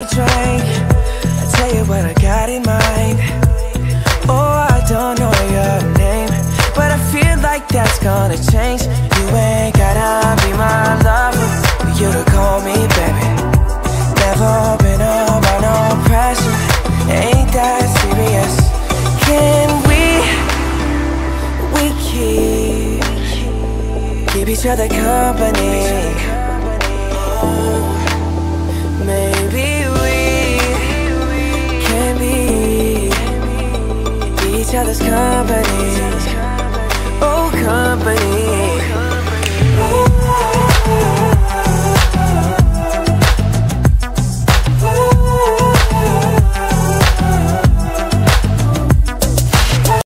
drink, I'll tell you what I got in mind. Oh, I don't know your name, but I feel like that's gonna change. You ain't gotta be my lover for you to call me baby. Never been under no pressure, ain't that serious. Can we keep each other company? Maybe we can be each other's company. Oh,